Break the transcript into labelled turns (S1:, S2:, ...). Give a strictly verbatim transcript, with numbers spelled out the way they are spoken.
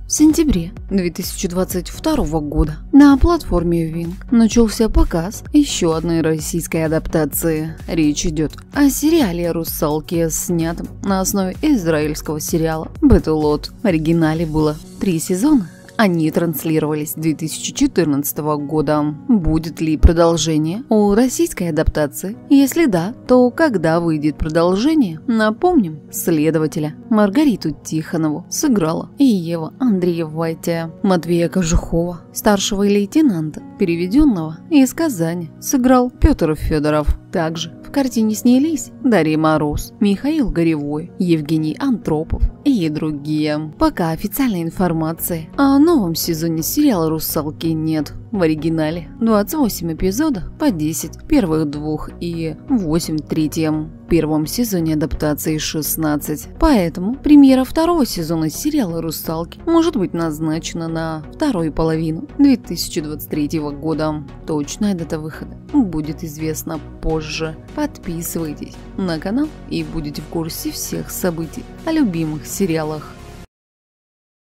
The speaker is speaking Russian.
S1: В сентябре две тысячи двадцать второго года на платформе Wink начался показ еще одной российской адаптации. Речь идет о сериале «Русалки», снятом на основе израильского сериала «Бэтлот». В оригинале было три сезона. Они транслировались с две тысячи четырнадцатого года. Будет ли продолжение у российской адаптации? Если да, то когда выйдет продолжение? Напомним, следователя Маргариту Тихонову сыграла и Ева Андреева. Матвея Кожухова, старшего лейтенанта, переведенного из Казани, сыграл Петр Федоров. Также в картине снялись Дарья Мороз, Михаил Горевой, Евгений Антропов и другие. Пока официальной информации о новом сезоне сериала «Русалки» нет. В оригинале двадцать восемь эпизодов по десять в первых двух и восемь в третьем. В первом сезоне адаптации шестнадцать. Поэтому премьера второго сезона сериала «Русалки» может быть назначена на вторую половину две тысячи двадцать третьего года. Точная дата выхода будет известна позже. Подписывайтесь на канал и будете в курсе всех событий о любимых сериалах.